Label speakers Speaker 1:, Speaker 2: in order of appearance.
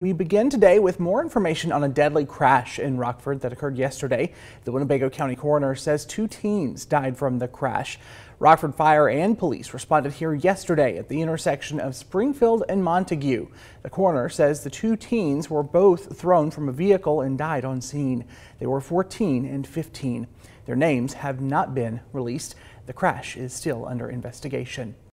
Speaker 1: We begin today with more information on a deadly crash in Rockford that occurred yesterday. The Winnebago County coroner says 2 teens died from the crash. Rockford Fire and police responded here yesterday at the intersection of Springfield and Montague. The coroner says the 2 teens were both thrown from a vehicle and died on scene. They were 14 and 15. Their names have not been released. The crash is still under investigation.